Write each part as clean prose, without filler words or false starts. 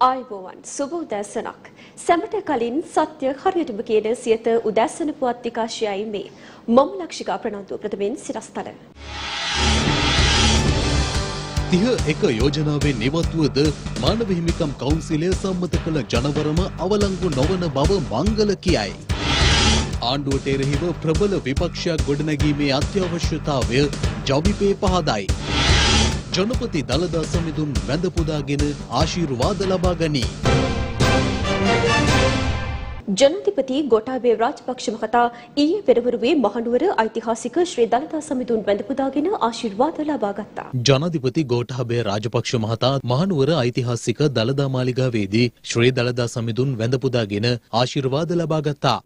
ආයුබෝවන් සුබ උදෑසනක්. සැමට කලින් සත්‍ය හරියටම කියන සියත උදෑසන පුවත් විකාශයයි මේ. මම ලක්ෂිකා ප්‍රනාන්දු ප්‍රථමයෙන් සිරස්තල. 31 යෝජනාවේ නිවතුවද මානව හිමිකම් කවුන්සිලය සම්මත කළ ජනවරම අවලංගු නොවන බව මංගල කියයි. ආණ්ඩුවට එරෙහිව ප්‍රබල විපක්ෂයක් ගොඩනැගීමේ අත්‍යවශ්‍යතාවය ජවිපේ පහදයි. ජනපති දළදා සමිඳුන් වැඳ පුදාගෙන ආශිර්වාද ලබා ගනී. ජනාධිපති ගෝඨාභය රාජපක්ෂ මහතා ඊයේ පෙරවරුවේ මහනුවර ඓතිහාසික ශ්‍රී දළදා සමිඳුන් වැඳ පුදාගෙන ආශිර්වාද ලබා ගත්තා. ජනාධිපති ගෝඨාභය රාජපක්ෂ මහතා මහනුවර ඓතිහාසික දළදා මාලිගාවේදී ශ්‍රී දළදා සමිඳුන් වැඳ පුදාගෙන ආශිර්වාද ලබා ගත්තා.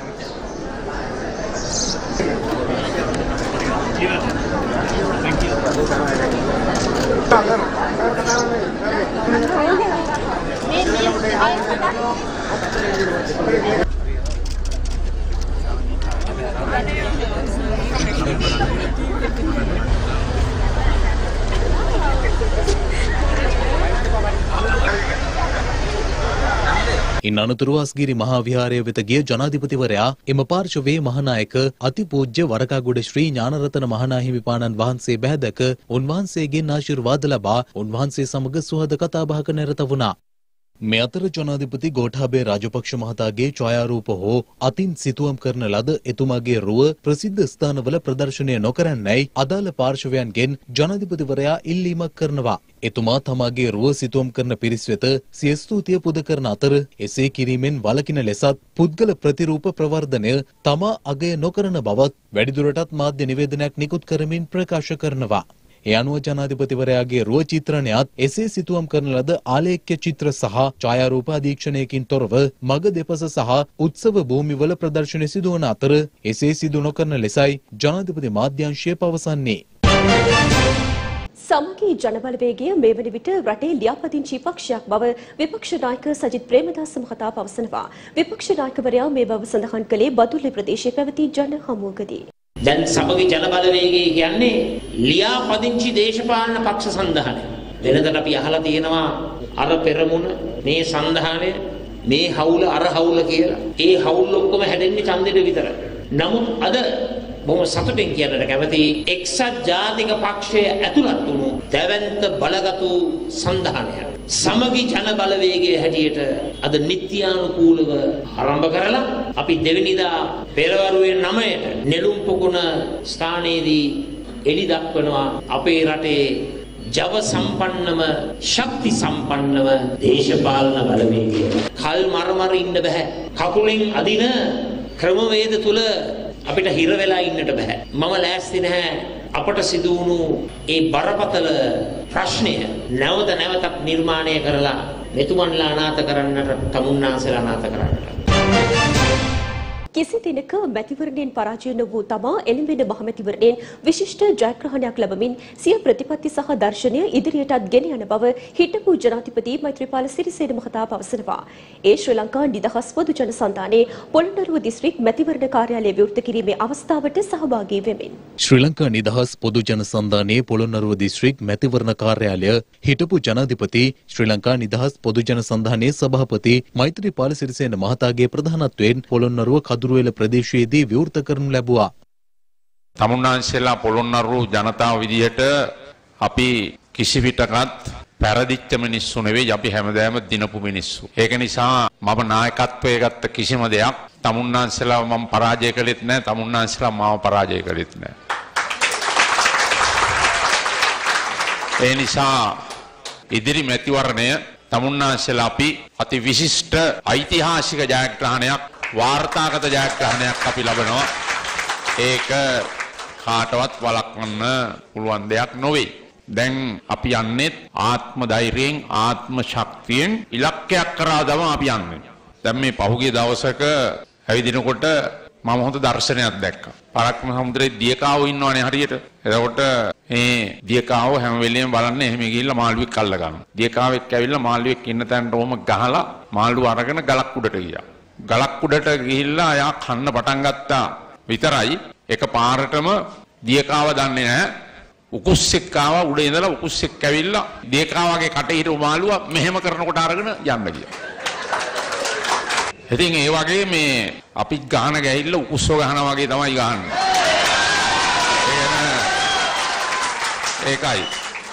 ඉන් අනතුරුව අස්ගිරි මහා විහාරය වෙත ගිය ජනාධිපතිවරයා එම පාර්ශවයේ මහානායක අතිපූජ්‍ය වරකාගොඩ ශ්‍රී ඥානරතන මහානාහිමිපාණන් වහන්සේ බැහැදක උන්වහන්සේගෙන් ආශිර්වාද ලබා උන්වහන්සේ සමග සුහද කතාබහක නිරත වුණා. මේ අතර ජනාධිපති ගෝඨාභය රාජපක්ෂ මහතාගේ ඡායාරූප හෝ අතින් සිතුවම් කරන ලද එතුමාගේ රුව ප්‍රසිද්ධ ස්ථානවල ප්‍රදර්ශනය නොකරන්නයි අදාළ පාර්ශවයන්ගෙන් ජනාධිපතිවරයා ඉල්ලීමක් කරනවා. එතුමා තමාගේ රුව සිතුවම් කරන පිරිස් වෙත සිය ස්තුතිය පුද කරන අතර එසේ කිරීමෙන් වළකින ලෙසත් පුද්ගල ප්‍රතිරූප ප්‍රවර්ධනය තමා අගය නොකරන බවත් වැඩිදුරටත් මාධ්‍ය නිවේදනයක් නිකුත් කරමින් ප්‍රකාශ කරනවා. ඒ අනුව ජනාධිපතිවරයාගේ රුව චිත්‍රණයත් එසේ සිතුවම් කරන ලද ආලේඛ්‍ය චිත්‍ර සහ ඡායාරූප අධීක්ෂණයකින් තොරව මග දෙපස සහ උත්සව භූමිවල ප්‍රදර්ශන සිදුවන අතර එසේ සිදු නොකරන ලෙසයි ජනාධිපති මාධ්‍යංශය පවසන්නේ. සමගී ජනබලවේගය මේ වන විට රටේ ලියාපදිංචි පක්ෂයක් බව විපක්ෂ නායක සජිත් ප්‍රේමදාස මහතා පවසනවා. විපක්ෂ නායකවරයා මේ බව සඳහන් කළේ බදුල්ල ප්‍රදේශයේ පැවති ජන හමුවකදී. දැන් සමගි ජන බලවේගය කියන්නේ ලියාපදිංචි දේශපාලන පක්ෂ සංධානය. වෙනදට අපි අහලා තියෙනවා අර පෙරමුණ මේ සංධානය මේ හවුල අර හවුල කියලා. ඒ හවුල් ඔක්කොම හැදෙන්නේ ඡන්දෙට විතරයි. නමුත් අද බොහොම සතුටින් කියන්නට කැමති එක්සත් ජාතික පක්ෂය ඇතුළත් වුණු දැවැන්ත බලගතු සංධානය සමගි ජන බලවේගයේ හැටියට අද නිත්‍යානුකූලව ආරම්භ කරලා අපි දෙවෙනිදා පෙරවරුවේ 9ට නෙළුම් පොකුණ ස්ථානයේදී එළි දක්වනවා අපේ රටේ ජව සම්පන්නම ශක්ති සම්පන්නම දේශපාලන බලවේගය. කල් මරමර ඉන්න බෑ. කකුලෙන් අදින ක්‍රමවේද තුල අපිට හිර වෙලා ඉන්නට බෑ. මම ලෑස්ති නැහැ අපට සිදු වුණු ඒ බරපතල ප්‍රශ්නය නැවත නැවතත් නිර්මාණය කරලා මෙතුමන්ලා අනාථ කරන්නට තමුන්නාන්සලා අනාථ කරන්නට. කිසි දිනක මැතිවරණයෙන් පරාජය නොවූ තමා එළඹෙන මහමැතිවරණයෙන් විශිෂ්ට ජයග්‍රහණයක් ලැබමින් සිය ප්‍රතිපත්ති සහ දර්ශනය ඉදිරියටත් ගෙන යන බව හිටපු ජනාධිපති මෛත්‍රීපාල සිරිසේන මහතා පවසනවා. ඒ ශ්‍රී ලංකා නිදහස් පොදු ජන සන්ධානයේ පොළොන්නරුව දිස්ත්‍රික් මැතිවරණ කාර්යාලය විවෘත කිරීමේ අවස්ථාවට සහභාගී වෙමින් ශ්‍රී ලංකා නිදහස් පොදු ජන සන්ධානයේ පොළොන්නරුව දිස්ත්‍රික් මැතිවරණ කාර්යාලය හිටපු ජනාධිපති ශ්‍රී ලංකා නිදහස් පොදු ජන සන්ධානයේ සභාපති මෛත්‍රීපාල සිරිසේන මහතාගේ ප්‍රධානත්වයෙන් පොළොන්නරුව කදුරුවෙල ප්‍රදේශයේදී විවෘත කරනු ලැබුවා. තමුන්නාන්සේලා පොළොන්නරුව ජනතාව විදිහට අපි කිසි විටකත් පෙරදිච්ච මිනිස්සු නෙවෙයි, අපි හැමදාම දිනපු මිනිස්සු. ඒක නිසා මම නායකත්වයේ ගත්ත කිසිම දෙයක් තමුන්නාන්සේලා මම පරාජය කළෙත් නැහැ, තමුන්නාන්සේලා මාව පරාජය කළෙත් නැහැ. ඒ නිසා ඉදිරි මැතිවරණය තමුන්නාන්සේලා අපි අති විශිෂ්ට ඓතිහාසික ජයග්‍රහණයක් වාර්තාගත ජයග්‍රහණයක් අපි ලබනවා. ඒක කාටවත් වළක්වන්න පුළුවන් දෙයක් නොවේ. දැන් අපි යන්නේ ආත්ම ධෛර්යයෙන් ආත්ම ශක්තියෙන් ඉලක්කයක් කරා තමයි අපි යන්නේ. දැන් මේ පහුගිය දවසක ඇවිදිනකොට මම හොඳ දර්ශනයක් දැක්කා. පරක්කම සමුද්‍රයේ දියකාවෝ ඉන්නවනේ හරියට. එතකොට මේ දියකාවෝ හැම වෙලෙම බලන්නේ එහෙම ගිහිල්ලා මාළුවෙක් අල්ල ගන්නවා. දියකාවෙක් ඇවිල්ලා මාළුවෙක් ඉන්න තැනට ඕම ගහලා මාළුව අරගෙන ගලක් උඩට ගියා. ගලක් උඩට ගිහිල්ලා එයා කන්න පටන් ගත්තා විතරයි එක පාරටම දියකාව දන්නේ නැහැ උකුස්සෙක් ආවා උඩ ඉඳලා උකුස්සෙක් ඇවිල්ලා දේකාවාගේ කට හිටු මාළුවා මෙහෙම කරනකොට අරගෙන යන්න ගියා. ඉතින් ඒ වගේ මේ අපි ගහන ගැහිල්ල උකුස්සෝ ගහනවා වගේ තමයි ගහන්නේ. ඒකයි.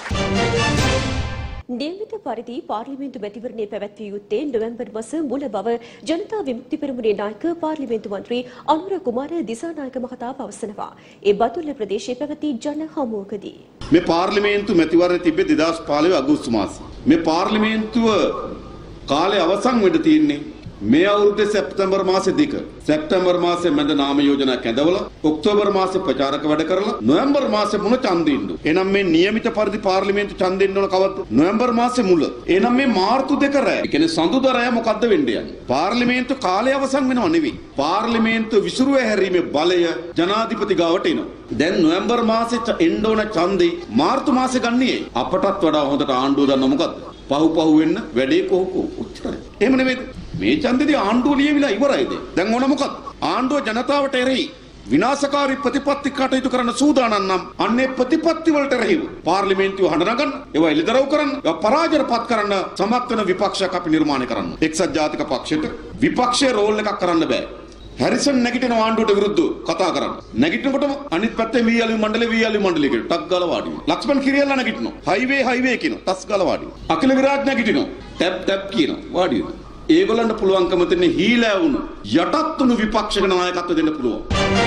නියමිත පරිදි පාර්ලිමේන්තු මැතිවරණය පැවැත්විය යුත්තේ නොවැම්බර් මාස මුල බව ජනතා විමුක්ති පෙරමුණේ නායක පාර්ලිමේන්තු මන්ත්‍රී අනුර කුමාර දිසානායක මහතා පවසනවා. ඒ බතුල්ල ප්‍රදේශයේ පැවති ජන හමුවකදී මේ පාර්ලිමේන්තු මැතිවරණය තිබ්බේ 2015 අගෝස්තු මාසයේ. මේ පාර්ලිමේන්තුව කාලේ අවසන් වෙන්න තියෙන්නේ මේ අවුරුද්දේ සැප්තැම්බර් මාසේ දෙක. සැප්තැම්බර් මාසේ මැද නාම යෝජනා කැඳවලා ඔක්තෝබර් මාසේ ප්‍රචාරක වැඩ කරලා නොවැම්බර් මාසේ මුල ඡන්දෙන්න. එනම් මේ નિયમિત පරිදි පාර්ලිමේන්තු ඡන්දෙන්න ඕන කවද්ද? නොවැම්බර් මාසේ මුල. එනම් මේ මාර්තු 2 රැ. ඒ කියන්නේ සඳුදා රැ මොකද්ද වෙන්නේ යන්නේ? පාර්ලිමේන්තු කාලය අවසන් වෙනව නෙවෙයි. පාර්ලිමේන්තු විසිරුව හැරීමේ බලය ජනාධිපති ගාවට එනවා. දැන් නොවැම්බර් මාසේ එන්න ඕන ඡන්දේ මාර්තු මාසේ ගන්නේ. අපටත් වඩා හොඳට ආණ්ඩුව දන්න මොකද්ද? පහු වෙන්න වැඩේ කොහොම උච්චරයි. එහෙම නෙවෙයි. මේ ඡන්දෙදී ආණ්ඩුව ලියවිලා ඉවරයිද? දැන් ඕන මොකක්ද? ආණ්ඩුව ජනතාවට එරෙහි විනාශකාරී ප්‍රතිපත්ති කටයුතු කරන සූදානම් නම් අන්නේ ප්‍රතිපත්ති වලට එරෙහිව පාර්ලිමේන්තුව හඬනගන්න, ඒවා එළිදරව් කරන්න, ඒවා පරාජයටපත් කරන්න සමත් වෙන විපක්ෂයක් අපි නිර්මාණය කරන්න. එක්සත් ජාතික පක්ෂයට විපක්ෂයේ රෝල් එකක් කරන්න බෑ. හැරිසන් නැගිටින ආණ්ඩුවට විරුද්ධව කතා කරන්න. නැගිටිනකොටම අනිත් පැත්තේ වීඇලි මණ්ඩලය කියන ටක් ගාලා වාඩි වෙනවා. ලක්ෂ්මන් කිරියල්ලා නැගිටිනවා. හයිවේ කියන තස් ගාලා වාඩි වෙනවා. අකිල විරාජ් නැගිටිනවා. ටැප් කියනවා වාඩි වෙනවා. ඒගොල්ලන්ට පුළුවන්කම තියෙන හීලෑ වුණු යටත් වුණු විපක්ෂක නායකත්ව දෙන්න පුළුවන්.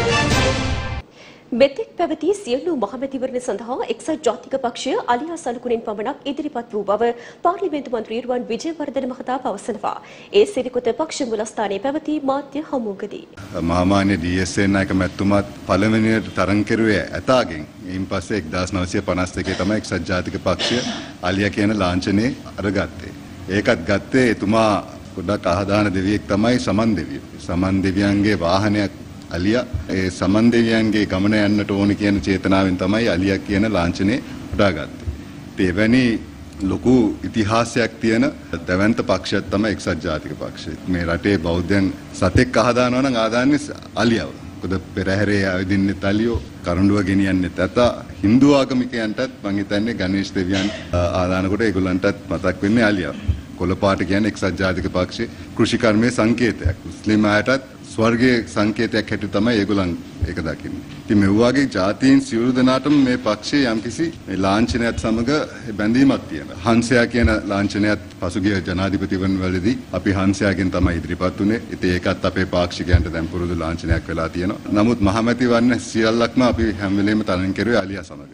මෙතෙක් පැවති සියලු මහමැතිවරණ සඳහා එක්සත් ජාතික පක්ෂය අලියා සලකුණෙන් පමණක් ඉදිරිපත් වූ බව පාර්ලිමේන්තු මන්ත්‍රී රුවන් විජේවර්ධන මහතා පවසනවා. ඒ සිරිකොත පක්ෂ මුලස්ථානයේ පැවති මාධ්‍ය හමුවකදී මහාමාන්‍ය ඩී.එස්.ඒ නායක මැතිතුමාත් පළවෙනියට තරඟ කෙරුවේ ඇතාගෙන්. ඊයින් පස්සේ 1952 තමයි එක්සත් ජාතික පක්ෂය අලියා කියන ලාංඡනය අරගත්තේ. ඒකත් ගත්තේ එතුමා ගොඩක් අහදාන දෙවියෙක් තමයි සමන් දෙවිය. සමන් දෙවියන්ගේ වාහනයක් අලියා. ඒ සමන් දෙවියන්ගේ ගමන යන්නට ඕනි කියන චේතනාවෙන් තමයි අලියා කියන ලාංඡනේ හදාගත්තේ. එවැනි ලොකු ඉතිහාසයක් තියෙන දැවැන්ත පක්ෂයක් තමයි එක්සත් ජාතික පක්ෂය. මේ රටේ බෞද්ධයන් සතෙක් අහදානවා නම් ආදාන්නේ අලියාව. මොකද පෙරහැරේ ආවිදින්නෙත් අලියෝ, කරඬුව ගෙනියන්නෙත් ඇතා. හින්දු ආගමිකයන්ටත් මං හිතන්නේ ගණේෂ් දෙවියන් ආදානකොට ඒගොල්ලන්ටත් මතක් වෙන්නේ අලියාව. කොළපාට කියන්නේ එක්සත් ජාතික පක්ෂයේ කෘෂිකර්මයේ සංකේතයක්. මුස්ලිම් අයටත් ස්වර්ගයේ සංකේතයක් හැටියට තමයි ඒගොල්ලන් ඒක දකින්නේ. ඉතින් මේ වගේ ජාතීන් සියලු දෙනාටම මේ පක්ෂයේ යම්කිසි ලාංඡනයත් සමග බැඳීමක් තියෙනවා. හංසයා කියන ලාංඡනයත් පසුගිය ජනාධිපතිවරුන් වලදී අපි හංසයාගෙන් තමයි ඉදිරිපත් උනේ. ඉතින් ඒකත් අපේ පාක්ෂිකයන්ට දැන් පුරුදු ලාංඡනයක් වෙලා තියෙනවා. නමුත් මහමැතිවරණ සියල්ලක්ම අපි හැම වෙලේම තරඟ කෙරුවේ අලියා සමග.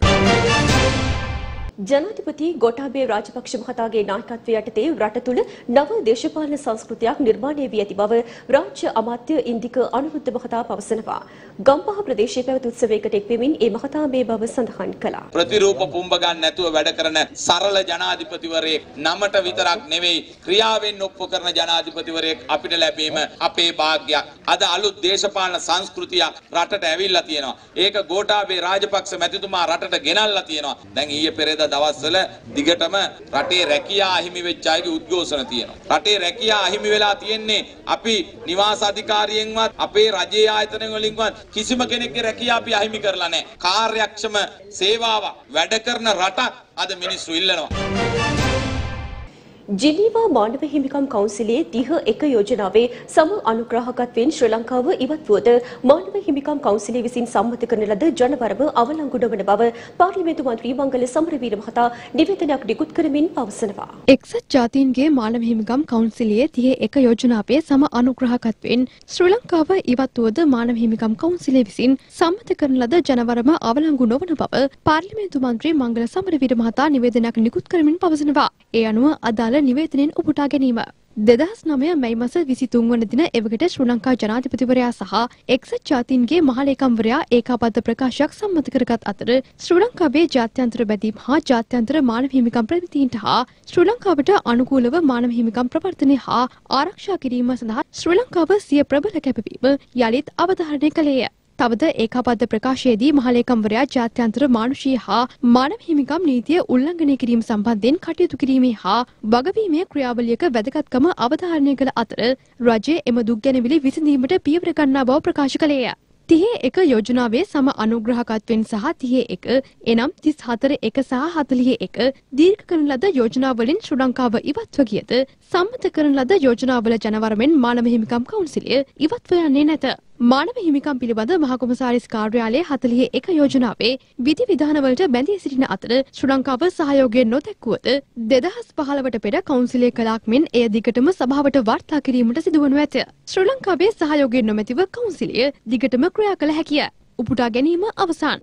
ජනාධිපති ගෝඨාභය රාජපක්ෂ මහතාගේ නායකත්වය යටතේ රට තුළ නව දේශපාලන සංස්කෘතියක් නිර්මාණය වී ඇති බව රාජ්‍ය අමාත්‍ය ඉන්දික අනුරුද්ධ මහතා පවසනවා. ගම්පහ ප්‍රදේශයේ පැවති උත්සවයකට එක්වෙමින් ඒ මහතා මේ බව සඳහන් කළා. ප්‍රතිරූප පුම්බ ගන්න නැතුව වැඩ කරන සරල ජනාධිපතිවරයෙක් නමට විතරක් නෙවෙයි ක්‍රියාවෙන් ඔප්පු කරන ජනාධිපතිවරයෙක් අපිට ලැබීම අපේ වාග්යක්. අද අලුත් දේශපාලන සංස්කෘතියක් රටට ඇවිල්ලා තියෙනවා. ඒක ගෝඨාභය රාජපක්ෂ මැතිතුමා රටට ගෙනල්ලා තියෙනවා. දැන් ඊයේ පෙරේද දවස්වල දිගටම රටේ රැකියා අහිමි වෙච්ච අයගේ උද්ඝෝෂණ තියෙනවා. රටේ රැකියා අහිමි වෙලා තියෙන්නේ අපි නිවාස අධිකාරියෙන්වත් අපේ රජයේ ආයතන වලින්වත් කිසිම කෙනෙක්ගේ රැකියාව අපි අහිමි කරලා නැහැ. කාර්යක්ෂම සේවාවක් වැඩ කරන රටක් අද මිනිස්සු ඉල්ලනවා. ජිනීවා මානව හිමිකම් කවුන්සිලයේ 31 යෝජනාවේ සම අනුග්‍රාහකත්වයෙන් ශ්‍රී ලංකාව ඉවත් වුවද මානව හිමිකම් කවුන්සිලය විසින් සම්මත කරන ලද ජනවරම අවලංගු නොවන බව පාර්ලිමේන්තු මන්ත්‍රී මංගල සමරවීර මහතා නිවේදනයක් නිකුත් කරමින් පවසනවා. එක්සත් ජාතීන්ගේ මානව හිමිකම් කවුන්සිලයේ 31 යෝජනාවේ සම අනුග්‍රාහකත්වයෙන් ශ්‍රී ලංකාව ඉවත් වුවද මානව හිමිකම් කවුන්සිලය විසින් සම්මත කරන ලද ජනවරම අවලංගු නොවන බව පාර්ලිමේන්තු මන්ත්‍රී මංගල සමරවීර මහතා නිවේදනයක් නිකුත් කරමින් පවසනවා. ඒ අනුව අදාළ නිවේදනයෙන් උපුටා ගැනීම 2009 මැයි මාස 23 වන දින එවකට ශ්‍රී ලංකා ජනාධිපතිවරයා සහ එක්සත් ජාතීන්ගේ මහලේකම්වරයා ඒකාබද්ධ ප්‍රකාශයක් සම්මත කරගත් අතර ශ්‍රී ලංකාවේ ජාත්‍යන්තර බැඳීම් හා ජාත්‍යන්තර මානව හිමිකම් ප්‍රතිනිධීන්ට හා ශ්‍රී ලංකාවට අනුකූලව මානව හිමිකම් ප්‍රවර්තනය හා ආරක්ෂා කිරීම සඳහා ශ්‍රී ලංකාව සිය ප්‍රබල කැපවීම යළිත් අවධාරණය කළේය. තවද ඒකාබද්ධ ප්‍රකාශයේදී මහලේකම්වරයා ජාත්‍යන්තර මානුෂීය හා මානව හිමිකම් නීතිය උල්ලංඝනය කිරීම සම්බන්ධයෙන් කටයුතු කිරීමේ හා වගවීමේ ක්‍රියාවලියක වැදගත්කම අවධාරණය කළ අතර රජය එම දුක් ගැනවිලි විසඳීමට පියවර ගන්නා බව ප්‍රකාශ කළේය. 31 යෝජනාවේ සම අනුග්‍රහකත්වයෙන් සහ 31 එනම් 34 1 සහ 41 දීර්ඝ කරන ලද යෝජනාවලින් ශ්‍රී ලංකාව ඉවත්ව ගියද සම්මත කරන ලද යෝජනාවල ජනවරමෙන් මානව හිමිකම් කවුන්සිලය ඉවත්ව යන්නේ නැත. මානව හිමිකම් පිළිබඳ මහ කොමසාරිස් කාර්යාලයේ 41 යෝජනාවේ විධි විධානවලට බැඳී සිටින අතර ශ්‍රී ලංකාව සහයෝගය නොදැක්වුවද 2015ට පෙර කවුන්සිලය කළාක් මෙන් එය දිගටම සභාවට වාර්තා කිරීමට සිදුවනු ඇත. ශ්‍රී ලංකාවේ සහයෝගය නොමැතිව කවුන්සිලය දිගටම ක්‍රියා කළ හැකිය. උපුටා ගැනීම අවසන්.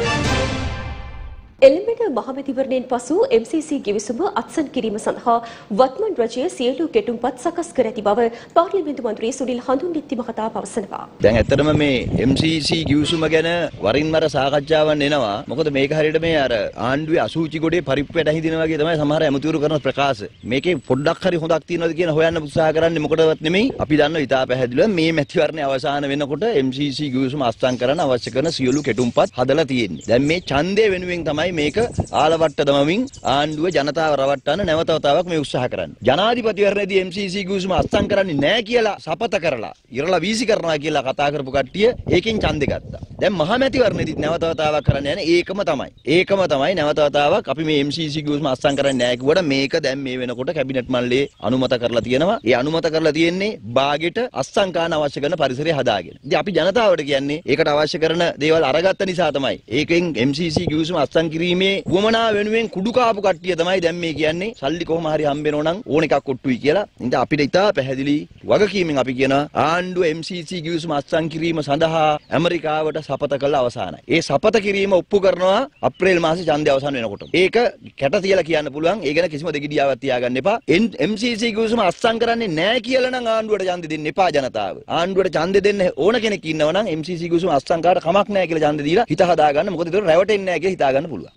එළඹෙන මහමැතිවරණයෙන් පසු MCC ගිවිසුම අත්සන් කිරීම සඳහා වත්මන් රජය සියලු කෙටුම්පත් සකස් කර ඇති බව පාර්ලිමේන්තු මන්ත්‍රී සුනිල් හඳුන්නිත්ති මහතා පවසනවා. දැන් ඇත්තටම මේ MCC ගිවිසුම ගැන වරින් වර සාකච්ඡාවන් එනවා. මොකද මේක හරියට මේ අර ආණ්ඩුවේ අසූචි ගොඩේ පරිප්පුවට ඇහිදිනවා වගේ තමයි සමහර ඇමතිවරු කරන ප්‍රකාශ. මේකේ පොඩ්ඩක් හරි හොඳක් තියෙනවද කියන හොයන්න උත්සාහ කරන්නේ මොකටවත් නෙමෙයි. අපි දන්නවා ඉතා පැහැදිලිව මේ මැතිවරණය අවසන් වෙනකොට MCC ගිවිසුම අත්සන් කරන්න අවශ්‍ය කරන සියලු කෙටුම්පත් හදලා තියෙන්නේ. දැන් මේ ඡන්දය වෙනුවෙන් තමයි මේක ආලවට්ට දමමින් ආණ්ඩුව ජනතාව රවට්ටන්න නැවත වතාවක් මේ උත්සාහ කරන්නේ. ජනාධිපතිවරණයේදී MCC ගිවිසුම අත්සන් කරන්නේ නැහැ කියලා සපත කරලා ඉරලා වීසි කරනවා කියලා කතා කරපු කට්ටිය ඒකෙන් ඡන්දෙ ගත්තා. දැන් මහමැතිවරණයේදී නැවත වතාවක් කරන්න යන්නේ ඒකම තමයි. ඒකම තමයි නැවත වතාවක් අපි මේ MCC ගිවිසුම අත්සන් කරන්නේ නැහැ කිව්වට මේක දැන් මේ වෙනකොට කැබිනට් මණ්ඩලයේ අනුමත කරලා තියෙනවා. ඒ අනුමත කරලා තියෙන්නේ බාගෙට අත්සන් කරන්න අවශ්‍ය කරන පරිසරය හදාගෙන. ඉතින් අපි ජනතාවට කියන්නේ ඒකට අවශ්‍ය කරන දේවල් අරගත්ත නිසා තමයි. ඒකෙන් MCC ගිවිසුම අත්සන් කිරීමේ වමනා වෙනුවෙන් කුඩු කාපු කට්ටිය තමයි දැන් මේ කියන්නේ සල්ලි කොහොම හරි හම්බෙනව නම් ඕන එකක් ඔට්ටුයි කියලා. ඉතින් අපිට ඉතා පැහැදිලි වගකීමෙන් අපි කියනවා ආණ්ඩුව MCC ගිවිසුම අත්සන් කිරීම සඳහා ඇමරිකාවට සපත කළ අවසానයි. ඒ සපත කිරීම ඔප්පු කරනවා අප්‍රේල් මාසේ ඡන්දය අවසන් වෙනකොට. ඒක කැට තියලා කියන්න පුළුවන්. ඒ ගැන කිසිම දෙගිඩියාවක් තියාගන්න එපා. MCC ගිවිසුම අත්සන් කරන්නේ නැහැ කියලා නම් ආණ්ඩුවට ඡන්දෙ දෙන්න එපා ජනතාව. ආණ්ඩුවට ඡන්දෙ දෙන්න ඕන කෙනෙක් ඉන්නවා නම් MCC ගිවිසුම අත්සන් කරලා කමක් නැහැ කියලා ඡන්දෙ දීලා හිත හදාගන්න. මොකද ඒක රැවටෙන්නේ නැහැ කියලා හිතාගන්න පුළුවන්.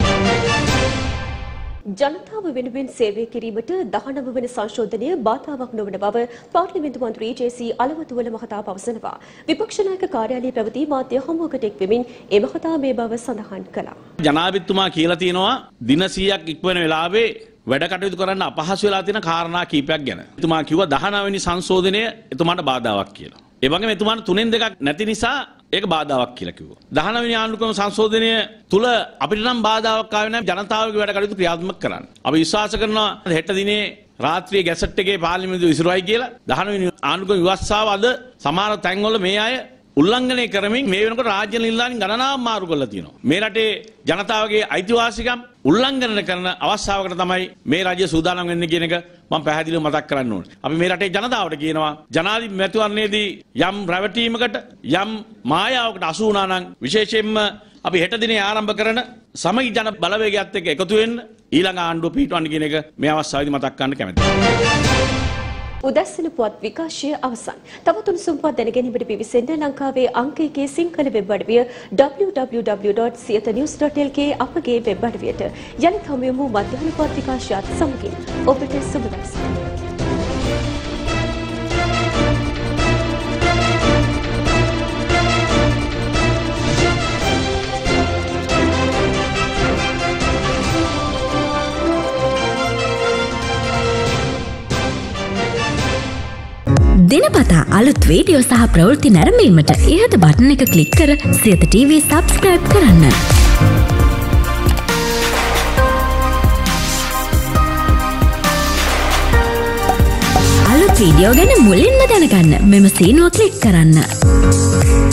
ජනතාව වෙනුවෙන් සේවය කිරීමට 19 වන සංශෝධනය බාධාවක් නොවන බව පාර්ලිමේන්තු මන්ත්‍රී ජේ.සී. අලවතුවල මහතා පවසනවා. විපක්ෂ නායක කාර්යාලයේ පැවති මාධ්‍ය හමුවකට එක් වෙමින් ඒ මහතා මේ බව සඳහන් කළා. ජනාධිපතිතුමා කියලා තියෙනවා දින 100ක් ඉක්මන වෙලාවේ වැඩ කටයුතු කරන්න අපහසු වෙලා තියෙන කාරණා කීපයක් ගැන. එතුමා කිව්වා 19 වෙනි සංශෝධනය එතුමාට බාධාවක් කියලා. ඒ වගේම එතුමාට 3න් 2ක් නැති නිසා ඒක බාධාවක් කියලා කිව්වා. 19 වෙනි ආණ්ඩුක්‍රම සංශෝධනය තුල අපිට නම් බාධාවක් ආවේ නැහැ ජනතාවගේ වැඩ කටයුතු ක්‍රියාත්මක කරන්න. අපි විශ්වාස කරනවා හෙට දිනේ රාත්‍රියේ ගැසට් එකේ පාර්ලිමේන්තුව විසිරුවයි කියලා 19 වෙනි ආණ්ඩුක්‍රම විවස්සාව අද සමහර තැන්වල මේ අය උල්ලංඝනය කරමින් මේ වෙනකොට රාජ්‍ය නිලධාරීන් ගණනාවක් මාරු කරලා තියෙනවා. මේ රටේ ජනතාවගේ අයිතිවාසිකම් උල්ලංඝනය කරන අවස්ථාවකට තමයි මේ රාජ්‍ය සූදානම් වෙන්නේ කියන එක මම පැහැදිලිව මතක් කරන්න ඕනේ. අපි මේ රටේ ජනතාවට කියනවා ජනාධිපති මැතිවරණයේදී යම් රැවටීමකට යම් මායාවකට අසු වුණා නම් විශේෂයෙන්ම අපි හෙට දිනේ ආරම්භ කරන සමගි ජන බලවේගයත් එක්ක එකතු වෙන්න ඊළඟ ආණ්ඩුව පිටවන්න කියන එක මේ අවස්ථාවේදී මතක් කරන්න කැමතියි. උදැසන පුවත් විකාශය අවසන්. තවත් උණුසුම් පුවත් දැනගැනීමට පිවිසෙන්න ලංකාවේ අංක 1 සිංහල වෙබ් අඩවිය www.siethanews.lk අපගේ වෙබ් අඩවියට. යලිත් හමු වෙමු මධ්‍යහන පුවත් විකාශයත් සමගින්. ඔබට සුබ දවසක්. දිනපතා අලුත් වීඩියෝ සහ ප්‍රවෘත්ති නැරඹීමට ඉහත බටන් එක ක්ලික් කර සියත TV සබ්ස්ක්‍රයිබ් කරන්න. අලුත් වීඩියෝ ගැන මුලින්ම දැනගන්න මෙම සීනුව ක්ලික් කරන්න.